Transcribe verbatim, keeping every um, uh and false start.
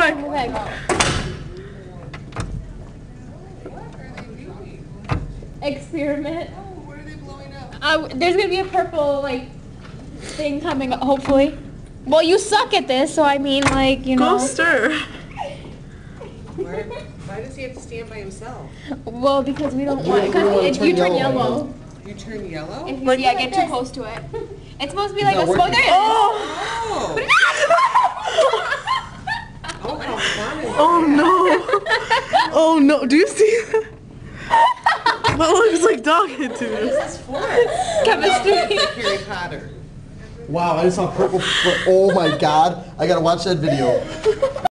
back. Go back. Experiment. Oh, what are they blowing up? Uh, there's gonna be a purple like thing coming up, hopefully. Well, you suck at this, so I mean, like, you know. Go stir. Why, why does he have to stand by himself? Well, because we don't You want. don't Because wanna if turn you turn yellow. yellow, You turn yellow? if you Like- yeah, like get this. too close to it. It's supposed to be It's like a not smoke. There working. it is. Oh. Oh! Oh, how fun is Oh that? no. Oh no. Do you see that? That looks like dog hair to me. This is for Chemistry. Harry Potter. Wow, I just saw purple. fl- Oh my god, I gotta watch that video.